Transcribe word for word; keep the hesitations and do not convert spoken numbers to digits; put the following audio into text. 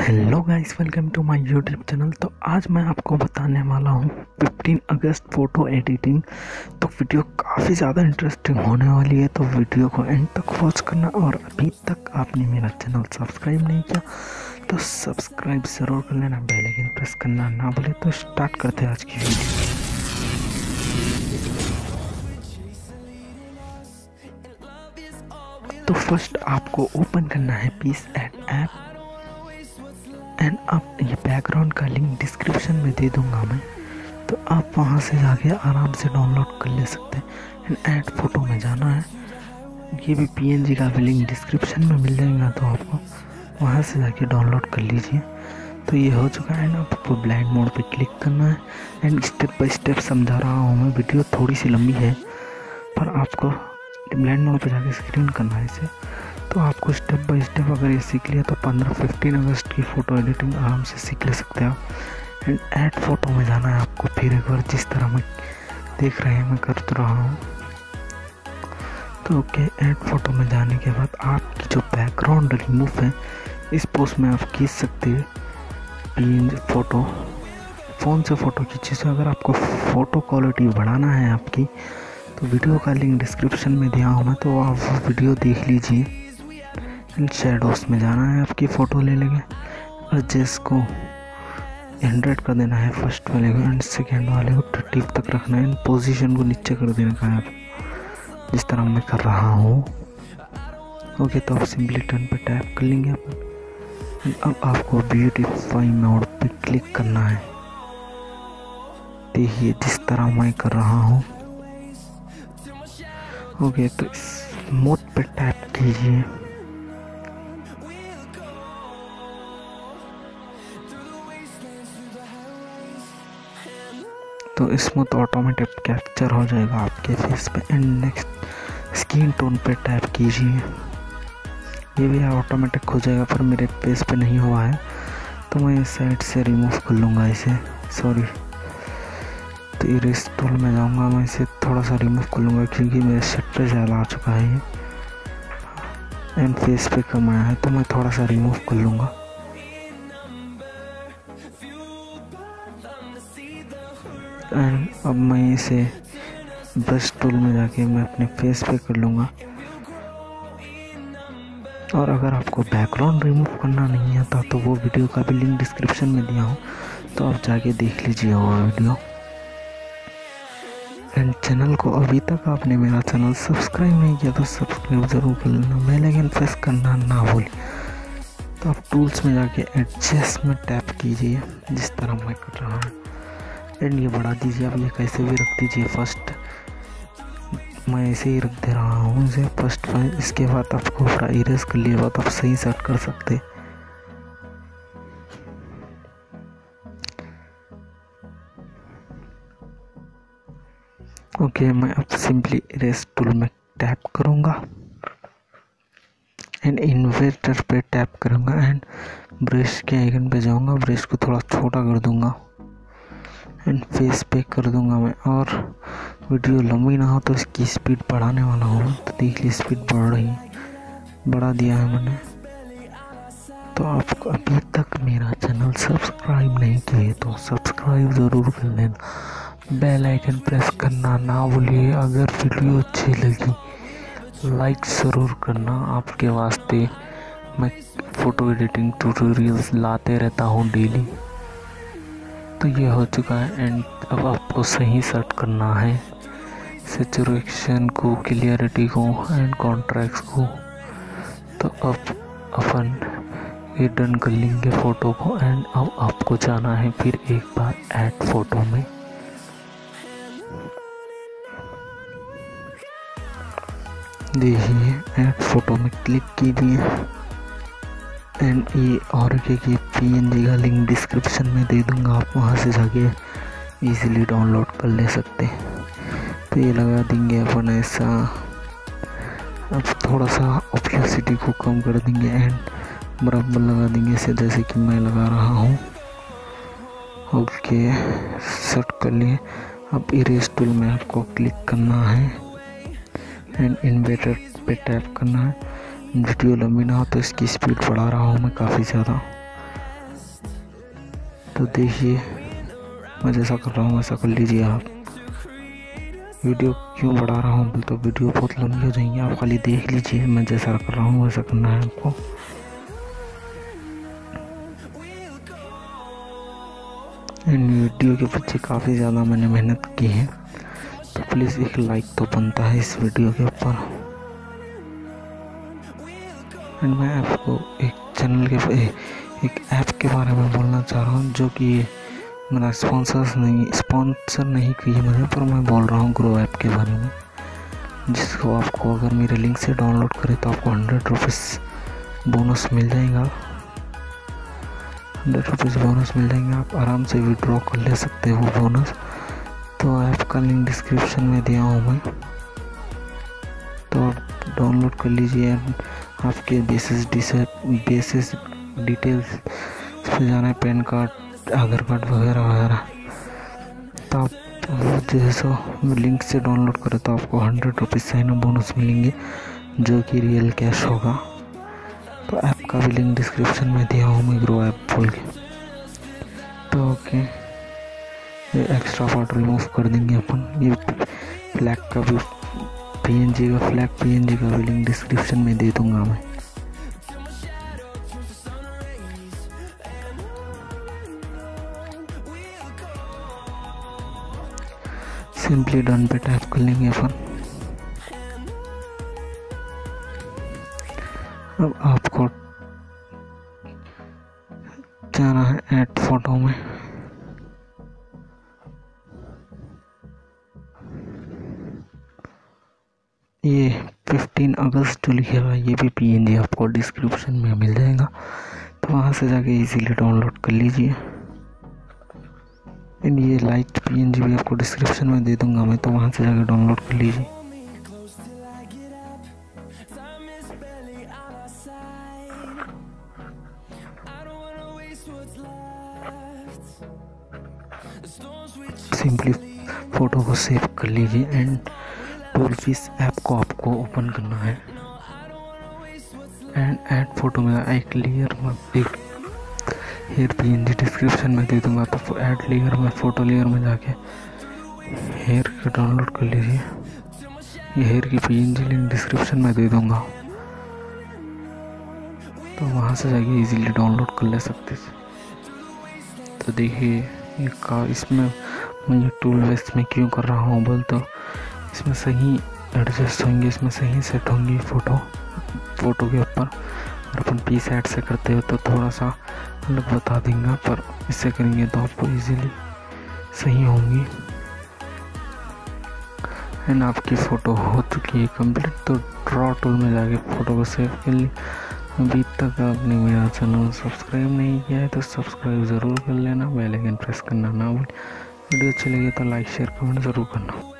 Hello guys, welcome to my YouTube channel. तो आज मैं आपको बताने वाला हूँ पंद्रह अगस्त फ़ोटो एडिटिंग। तो वीडियो काफ़ी ज़्यादा इंटरेस्टिंग होने वाली है, तो वीडियो को एंड तक वॉच करना। और अभी तक आपने मेरा चैनल सब्सक्राइब नहीं किया तो सब्सक्राइब ज़रूर कर लेना, बेल आइकन प्रेस करना ना भूले। तो स्टार्ट करते हैं आज की वीडियो। तो फर्स्ट आपको ओपन करना है पीस एड ऐप एंड अब ये बैकग्राउंड का लिंक डिस्क्रिप्शन में दे दूंगा मैं, तो आप वहाँ से जाके आराम से डाउनलोड कर ले सकते हैं। एंड ऐड फोटो में जाना है, ये भी पीएनजी का भी लिंक डिस्क्रिप्शन में मिल जाएगा, तो आपको वहाँ से जाके डाउनलोड कर लीजिए। तो ये हो चुका है ना। आपको ब्लाइंड मोड पे क्लिक करना है एंड स्टेप बाय स्टेप समझा रहा हूँ मैं। वीडियो थोड़ी सी लंबी है पर आपको ब्लाइंड मोड पे जाके स्क्रीन करना है इसे। तो आपको स्टेप बाय स्टेप अगर ये सीख लिया तो पंद्रह पंद्रह अगस्त की फ़ोटो एडिटिंग आराम से सीख ले सकते हैं आप। एंड ऐड फोटो में जाना है आपको फिर एक बार, जिस तरह मैं देख रहे हैं मैं कर तो रहा हूँ। तो ओके, ऐड फोटो में जाने के बाद आपकी जो बैकग्राउंड रिमूव है इस पोस्ट में आप खींच सकते हैं पीएनजी फ़ोटो, फ़ोन से फ़ोटो खींचे। से अगर आपको फ़ोटो क्वालिटी बढ़ाना है आपकी तो वीडियो का लिंक डिस्क्रिप्शन में दिया हूँ मैं, तो आप वो वीडियो देख लीजिए। एंड शेडोज़ में जाना है, आपकी फ़ोटो ले लेंगे और जिसको हंड्रेड कर देना है फर्स्ट वाले को एंड सेकेंड वाले को थर्टी तक रखना है। एंड पोजीशन को नीचे कर देना है आप, जिस तरह मैं कर रहा हूँ। ओके, तो आप सिंपली टर्न पे टैप कर लेंगे अपन। अब आपको ब्यूटीफाई मोड पे क्लिक करना है, देखिए जिस तरह मैं कर रहा हूँ। ओके, तो इस मोड पे टैप कीजिए। तो स्मूथ ऑटोमेटिक कैप्चर हो जाएगा आपके फेस पे। एंड नेक्स्ट स्किन टोन पे टैप कीजिए, ये भी ऑटोमेटिक हो जाएगा पर मेरे फेस पे नहीं हुआ है, तो मैं इस साइड से रिमूव कर लूँगा इसे, सॉरी। तो इरेज टूल में जाऊँगा, मैं इसे थोड़ा सा रिमूव कर लूँगा क्योंकि मेरे शर्ट पे ज़्यादा आ चुका है ये एंड फेस पे कम आया है, तो मैं थोड़ा सा रिमूव कर लूँगा। एंड अब मैं इसे ब्रश टूल में जाके मैं अपने फेस पे कर लूँगा। और अगर आपको बैकग्राउंड रिमूव करना नहीं आता तो वो वीडियो का भी लिंक डिस्क्रिप्शन में दिया हूँ, तो आप जाके देख लीजिए वो वीडियो। एंड चैनल को अभी तक आपने मेरा चैनल सब्सक्राइब नहीं किया तो सब्सक्राइब ज़रूर कर लेना, बेल आइकन प्रेस करना ना भूलें। तो आप टूल्स में जाके एडजस्ट में टैप कीजिए, जिस तरह मैं कर रहा हूँ। एंड ये बढ़ा दीजिए, आप ये कैसे भी रख दीजिए। फर्स्ट मैं ऐसे ही रख दे रहा हूँ इसे फर्स्ट में, इसके बाद आपको पूरा इरेज कर लिए बाद आप सही सेट कर सकते। ओके, मैं अब सिंपली इरेज टूल में टैप करूँगा एंड इन्वर्टर पे टैप करूँगा एंड ब्रश के आइकन पे जाऊँगा, ब्रश को थोड़ा छोटा कर दूँगा एंड फेस पे कर दूंगा मैं। और वीडियो लंबी ना हो तो इसकी स्पीड बढ़ाने वाला हूँ, तो देख ली स्पीड बढ़ रही है, बढ़ा दिया है मैंने। तो आपको अभी तक मेरा चैनल सब्सक्राइब नहीं किए तो सब्सक्राइब ज़रूर कर लेना, बेल आइकन प्रेस करना ना भूलिए। अगर वीडियो अच्छी लगी लाइक ज़रूर करना, आपके वास्ते मैं फ़ोटो एडिटिंग ट्यूटोरियल्स लाते रहता हूँ डेली। तो ये हो चुका है एंड अब आपको सही सेट करना है सैचुरेशन को, क्लियरिटी को एंड कॉन्ट्रास्ट को। तो अब अपन ये डन कर लेंगे फ़ोटो को एंड अब आपको जाना है फिर एक बार ऐड फोटो में। देखिए ऐड फोटो में क्लिक कीजिए एंड ये और के की पीएनजी का लिंक डिस्क्रिप्शन में दे दूंगा, आप वहाँ से जाके इजीली डाउनलोड कर ले सकते। तो ये लगा देंगे अपन ऐसा, अब थोड़ा सा ऑप्लेसिटी को कम कर देंगे एंड बराबर लगा देंगे इसे, जैसे कि मैं लगा रहा हूँ। ओके, सेट कर लिए। अब इरेज टूल में आपको क्लिक करना है एंड इन्वर्टर पे टैप करना है। वीडियो लंबी ना हो तो इसकी स्पीड बढ़ा रहा हूँ मैं काफ़ी ज़्यादा। तो देखिए मैं जैसा कर रहा हूँ वैसा कर लीजिए आप। वीडियो क्यों बढ़ा रहा हूँ, तो वीडियो बहुत लंबी हो जाएंगी, आप खाली देख लीजिए। मैं जैसा कर रहा हूँ वैसा करना है आपको। इन वीडियो के पीछे काफ़ी ज़्यादा मैंने मेहनत की है, तो प्लीज़ एक लाइक तो बनता है इस वीडियो के ऊपर। एंड मैं आपको एक चैनल के एक ऐप के बारे में बोलना चाह रहा हूँ, जो कि मेरा स्पॉन्सर्स नहीं स्पॉन्सर नहीं की है मुझे, पर मैं बोल रहा हूँ ग्रो ऐप के बारे में, जिसको आपको अगर मेरे लिंक से डाउनलोड करें तो आपको हंड्रेड रुपीज़ बोनस मिल जाएगा। हंड्रेड रुपीज़ बोनस मिल जाएंगे, आप आराम से विड्रॉ कर ले सकते हो वो बोनस। तो ऐप का लिंक डिस्क्रिप्शन में दिया हूँ मैं, तो डाउनलोड कर लीजिए। आपके बेसिस बेसिस डिटेल्स पे जाना है, पैन कार्ड, आधार कार्ड वगैरह वगैरह। तो आप जैसा लिंक से डाउनलोड करें तो आपको hundred rupees sign up bonus मिलेंगे, जो कि रियल कैश होगा। तो ऐप का भी लिंक डिस्क्रिप्शन में दिया हूँ मैं, ग्रो ऐप बोल के। तो ओके, ये एक्स्ट्रा पार्ट रिमूव कर देंगे अपन। ये फ्लैग का भी पीएनजी का फ्लैग पीएनजी का भी लिंक डिस्क्रिप्शन में दे दूंगा मैं। सिंपली डन पे टैप कर लेंगे अपन। अब आपको जाना है ऐड फोटो में। ये पंद्रह अगस्त जो लिखेगा ये भी पीएनजी आपको डिस्क्रिप्शन में मिल जाएगा, तो वहाँ से जाके इजीली डाउनलोड कर लीजिए। एंड ये लाइट पीएनजी भी आपको डिस्क्रिप्शन में दे दूंगा मैं, तो वहाँ से जाके डाउनलोड कर लीजिए। सिंपली फ़ोटो को सेव कर लीजिए एंड टूलफिश ऐप को आपको ओपन करना है। एंड ऐड फोटो में एक लेयर में एक हेयर पीएनजी डिस्क्रिप्शन में दे दूंगा, तो ऐड लेयर में फ़ोटो लेयर में जाके हेयर को डाउनलोड कर लीजिए। ये हेयर की पीएनजी लिंक डिस्क्रिप्शन में दे दूंगा, तो वहाँ से जाके इजीली डाउनलोड कर ले सकते हैं। तो देखिए ये का इसमें मैं ये टूल वेस्ट में क्यों कर रहा हूँ बोल, तो इसमें सही एडजस्ट होंगे, इसमें सही सेट होंगी फ़ोटो फ़ोटो के ऊपर। अगर अपन पीस ऐड से करते हो तो थोड़ा सा अलग बता देंगे, पर इससे करेंगे तो आपको इजीली सही होंगी। एंड आपकी फ़ोटो हो चुकी है कंप्लीट, तो ड्रॉ टूल में जाके फ़ोटो को सेव कर ली। अभी तक आपने मेरा चैनल सब्सक्राइब नहीं किया है तो सब्सक्राइब ज़रूर कर लेना, बेल आइकन प्रेस करना ना भूलें। वीडियो अच्छी लगी तो लाइक शेयर कमेंट ज़रूर करना।